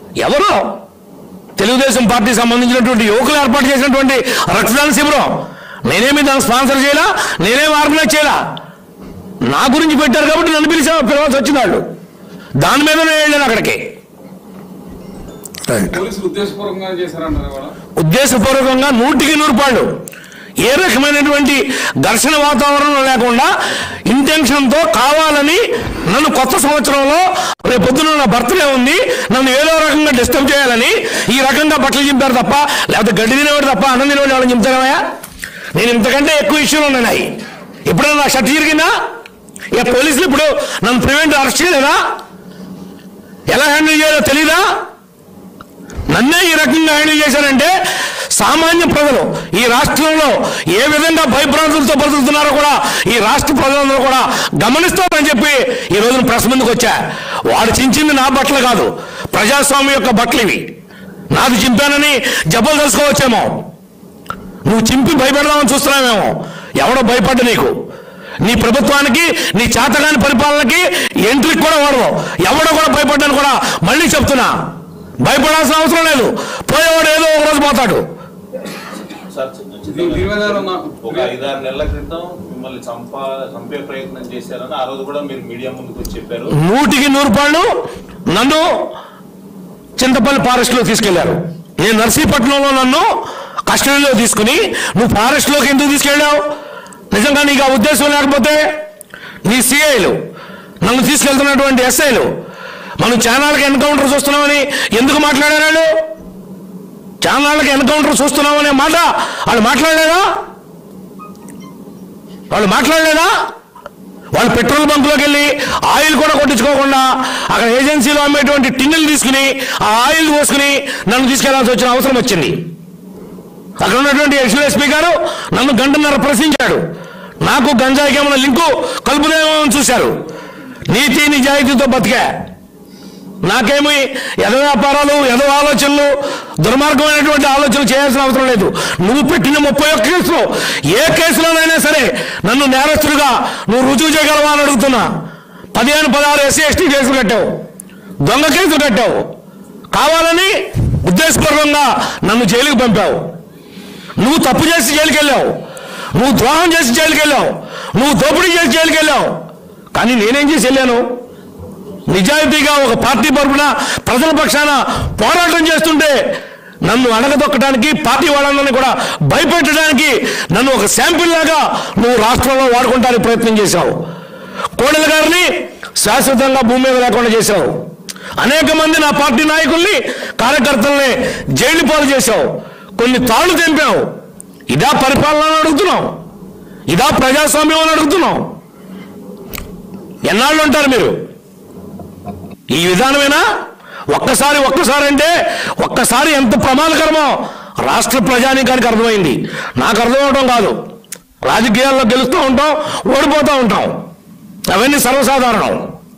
ఎవరు? తెలుగుదేశం పార్టీ సంబంధించినటువంటి యువకులు ఏర్పాటు చేసినటువంటి రక్తదాన శిబిరం. నేనేమి దాన్ని స్పాన్సర్ చేయాలా, నేనేమి ఆర్గనైజ్ చేయాలా. నా గురించి పెట్టారు కాబట్టి నన్ను పిలవాల్సి వచ్చింది వాళ్ళు. దాని మీద నేను వెళ్ళాను అక్కడికి. ఉద్దేశపూర్వకంగా 100% ఏ రకమైనటువంటి ఘర్షణ వాతావరణం లేకుండా ఇంటెన్షన్తో కావాలని నన్ను కొత్త సంవత్సరంలో రేపు పొద్దున నా బర్త్డే ఉంది, నన్ను ఏదో రకంగా డిస్టర్బ్ చేయాలని ఈ రకంగా బట్టలు చింపారు తప్ప, లేకపోతే గడ్డి తినేవాడు తప్ప అన్నం తినేవాడు వాళ్ళని చింపుతారమయ్యా. నేను ఇంతకంటే ఎక్కువ ఇష్యూలు ఉన్నాయి. ఎప్పుడైనా నా షర్ట్ జరిగిందా? ఇక పోలీసులు ఇప్పుడు నన్ను ప్రివెంట్ అరెస్ట్ చేయలేదా? ఎలా హ్యాండిల్ చేయాలో తెలీదా? నన్నే ఈ రకంగా హ్యాండిల్ చేశారంటే సామాన్య ప్రజలు ఈ రాష్ట్రంలో ఏ విధంగా భయభ్రాంతులతో బతుకుతున్నారో కూడా ఈ రాష్ట్ర ప్రజలందరూ కూడా గమనిస్తారని చెప్పి ఈ రోజున ప్రెస్ ముందుకు వచ్చా. వాడు చించింది నా బట్టలు కాదు, ప్రజాస్వామ్యం యొక్క బట్టలు ఇవి. నాకు చింపానని జబ్బలు తెలుసుకోవచ్చేమో, నువ్వు చింపి భయపెడదామని చూస్తున్నావేమో. ఎవడో భయపడ్డ నీకు, నీ ప్రభుత్వానికి, నీ చేతగాని పరిపాలనకి ఎంట్రీకి కూడా వాడు ఎవడో కూడా భయపడ్డాను కూడా మళ్ళీ చెప్తున్నా. భయపడాల్సిన అవసరం లేదు. పోయేవాడు ఏదో ఒక రోజు పోతాడు. ఒక 5-6 నెలల క్రితం మిమ్మల్ని చంపే ప్రయత్నం చేశారని ఆ రోజు కూడా మీరు మీడియా ముందుకు చెప్పారు. 100% నన్ను చింతపల్లి ఫారెస్ట్ లో తీసుకెళ్లారు. నేను నర్సీపట్నంలో నన్ను కస్టడీలో తీసుకుని నువ్వు ఫారెస్ట్ లోకి ఎందుకు తీసుకెళ్ళావు? నిజంగా నీకు ఆ ఉద్దేశం లేకపోతే నీ సిఐలు, నన్ను తీసుకెళ్తున్నటువంటి ఎస్ఐలు మనం ఛానళ్ళకి ఎన్కౌంటర్ చూస్తున్నామని ఎందుకు మాట్లాడారు? ఛానళ్ళకి ఎన్కౌంటర్ చూస్తున్నామనే మాట వాళ్ళు మాట్లాడలేదా? వాళ్ళు పెట్రోల్ బంకులోకి వెళ్ళి ఆయిల్ కూడా కొట్టించుకోకుండా అక్కడ ఏజెన్సీలో అమ్మేటువంటి టిన్నులు తీసుకుని ఆ ఆయిల్ పోసుకుని నన్ను తీసుకెళ్లాల్సి వచ్చిన అవసరం వచ్చింది. అక్కడ ఉన్నటువంటి ఎస్పీ గారు నన్ను గంటన్నర ప్రశ్నించాడు. నాకు గంజాయికి ఏమైనా లింకు కలుపుదేమో అని చూశారు. నీతి నిజాయితీతో బతికా. నాకేమి ఎద వ్యాపారాలు, ఎద ఆలోచనలు, దుర్మార్గమైనటువంటి ఆలోచనలు చేయాల్సిన అవసరం లేదు. నువ్వు పెట్టిన 31 కేసులు ఏ కేసులోనైనా సరే నన్ను నేరస్తుడిగా నువ్వు రుజువు చేయగలవా అని అడుగుతున్నా. 15-16 SC ST కేసులు కట్టావు, దొంగ కేసులు కట్టావు, కావాలని ఉద్దేశపూర్వకంగా నన్ను జైలుకి పంపావు. నువ్వు తప్పు చేసి జైలుకి వెళ్ళావు, నువ్వు ద్రోహం చేసి జైలుకి వెళ్ళావు, నువ్వు దోపిడీ చేసి జైలుకి వెళ్ళావు. కానీ నేనేం చేసి వెళ్ళాను? నిజాయితీగా ఒక పార్టీ తరపున ప్రజల పక్షాన పోరాటం చేస్తుంటే నన్ను అడగదొక్కడానికి, పార్టీ వాళ్ళని కూడా భయపెట్టడానికి నన్ను ఒక శాంపిల్ లాగా నువ్వు రాష్ట్రంలో వాడుకుంటానికి ప్రయత్నం చేశావు. కోడెల గారిని శాశ్వతంగా భూమి మీద లేకుండా చేశావు. అనేక మంది నా పార్టీ నాయకుల్ని, కార్యకర్తల్ని జైలు పాలు చేశావు. కొన్ని తాళ్లు తెంపావు. ఇదా పరిపాలన అని అడుగుతున్నావు? ఇదా ప్రజాస్వామ్యం అని అడుగుతున్నావు? ఎన్నాళ్ళు ఉంటారు మీరు ఈ విధానమేనా? ఒక్కసారి అంటే ఒక్కసారి ఎంత ప్రమాదకరమో రాష్ట్ర ప్రజానీకానికి అర్థమైంది. నాకు అర్థమవడం కాదు. రాజకీయాల్లో గెలుస్తూ ఉంటాం, ఓడిపోతూ ఉంటాం, అవన్నీ సర్వసాధారణం.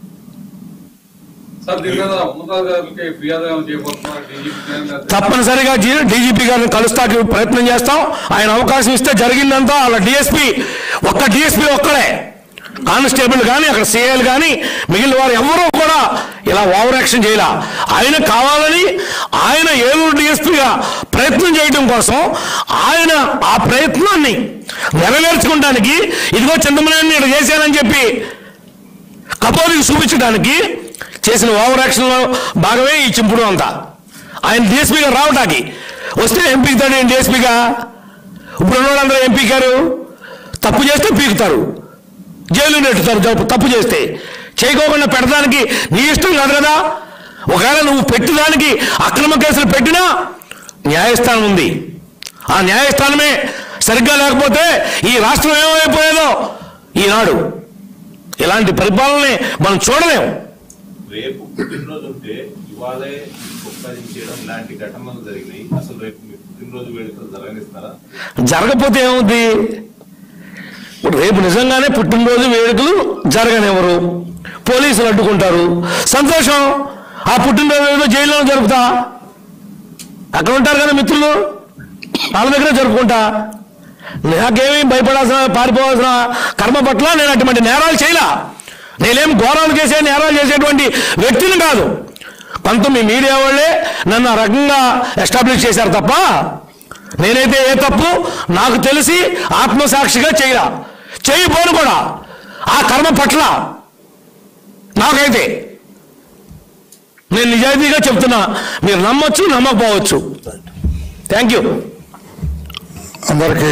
తప్పనిసరిగా డీజీపీ గారిని కలుస్తాకి ప్రయత్నం చేస్తాం. ఆయన అవకాశం ఇస్తే జరిగిందంతా వాళ్ళ డిఎస్పీ ఒక్కడే, కానిస్టేబుల్ కానీ అక్కడ సిఐలు కానీ మిగిలిన వారు ఎవరూ కూడా ఇలా ఓవర్ యాక్షన్ చేయాల. ఆయన కావాలని ఆయన ఏలూరు డిఎస్పీగా ప్రయత్నం చేయడం కోసం ఆయన ఆ ప్రయత్నాన్ని నెరవేర్చుకోవడానికి ఇదిగో చింతమనేని ఇక్కడ చేశానని చెప్పి కపోరికి చూపించడానికి చేసిన ఓవర్ యాక్షన్లో భాగమే ఈ చింపుడు అంతా. ఆయన డిఎస్పీగా రావటానికి వస్తే ఎంపీకుతాడు ఏంటి డిఎస్పీగా? ఇప్పుడు ఉన్నవాళ్ళందరూ ఎంపీ గారు తప్పు చేస్తే పీకుతారు, జైలు నెట్టుతారు. తప్పు చేస్తే చేయకోకుండా పెట్టడానికి నీ ఇష్టం కాదు కదా. ఒకవేళ నువ్వు పెట్టడానికి అక్రమ కేసులు పెట్టినా న్యాయస్థానం ఉంది. ఆ న్యాయస్థానమే సరిగ్గా లేకపోతే ఈ రాష్ట్రం ఏమైపోయేదో ఈనాడు. ఇలాంటి పరిపాలనని మనం చూడలేము. రేపు పుట్టినరోజు ఉంటే ఇవాళే ఉపయోగించడం లాంటి ఘటనలు జరిగినాయి. అసలు రేపు పుట్టినరోజు వేడుకలు జరగనిస్తారా? జరగకపోతే ఏమవుద్ది? ఇప్పుడు రేపు నిజంగానే పుట్టినరోజు వేడుకలు జరగనివ్వరు, పోలీసులు అడ్డుకుంటారు. సంతోషం. ఆ పుట్టినరోజు ఏదో జైల్లో జరుపుతా, అక్కడ ఉంటారు కదా మిత్రులు, వాళ్ళ దగ్గర జరుపుకుంటా. నాకేమీ భయపడాల్సిన, పారిపోవాల్సిన కర్మ పట్ల నేను అటువంటి నేరాలు చేయలా. నేనేం ఘోరాలు చేసే నేరాలు చేసేటువంటి వ్యక్తిని కాదు. కొంత మీ మీడియా వాళ్ళే నన్ను ఆ రకంగా ఎస్టాబ్లిష్ చేశారు తప్ప నేనైతే ఏ తప్పు నాకు తెలిసి ఆత్మసాక్షిగా చేయబోను కూడా ఆ కర్మ పట్ల నాకైతే నేను నిజాయితీగా చెప్తున్నా. మీరు నమ్మొచ్చు, నమ్మకపోవచ్చు. Thank you. అందరికీ